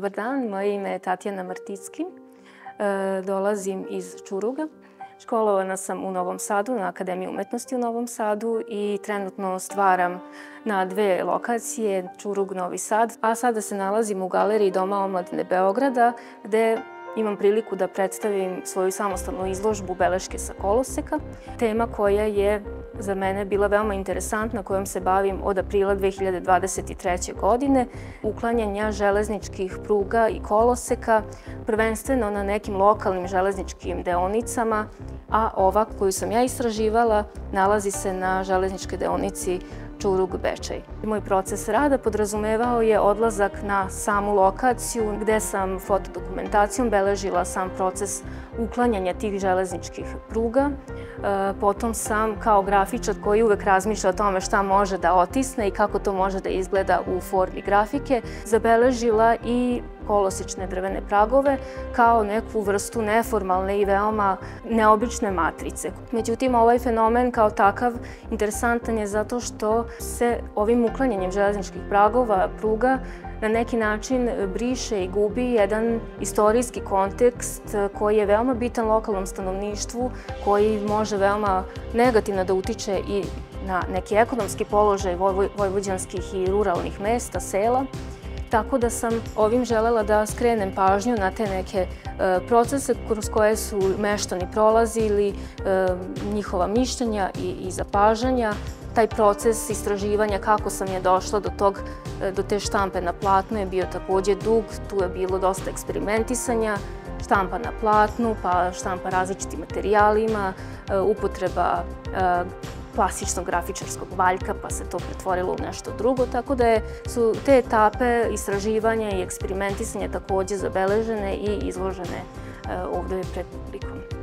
Dobar dan, moje ime je Tatjana Marticki. Dolazim iz Čuruga. Školovana sam u Novom Sadu, na Akademiji umetnosti u Novom Sadu i trenutno stvaram na dve lokacije, Čurug, Novi Sad, a sada se nalazim u Galeriji Doma omladine Beograda, gde imam priliku da predstavim svoju samostalnu izložbu Beleške sa koloseka. Tema koja je za mene bila veoma interesantna, kojom se bavim od aprila 2023. godine, uklanjanja železničkih pruga i koloseka, prvenstveno na nekim lokalnim železničkim deonicama, a ova koju sam ja istraživala nalazi se na železničkoj deonici Čurug-Bečej. Moj proces rada podrazumevao je odlazak na samu lokaciju gde sam fotodokumentacijom beležila sam proces uklanjanja tih železničkih pruga. Potom sam kao grafičar koji uvek razmišlja o tome šta može da otisne i kako to može da izgleda u formi grafike, zabeležila i kolosečne drvene pragove kao neku vrstu neformalne i veoma neobične matrice. Međutim, ovaj fenomen kao takav interesantan je zato što se ovim uklanjanjem železničkih pragova, pruga, na neki način briše i gubi jedan istorijski kontekst koji je veoma bitan lokalnom stanovništvu, koji može veoma negativno da utiče i na neki ekonomski položaj vojvođanskih i ruralnih mesta, sela. Tako da sam ovim želela da skrenem pažnju na te neke procese kroz koje su meštani prolazili, njihova mišljenja i zapažanja, taj proces istraživanja kako sam je došla do te štampe na platnu je bio takođe dug, tu je bilo dosta eksperimentisanja, štampa na platnu, pa štampa različitim materijalima, upotreba klasičnog grafičarskog valjka, pa se to pretvorilo u nešto drugo, tako da su te etape istraživanja i eksperimentisanja takođe zabeležene i izložene ovde pred publikom.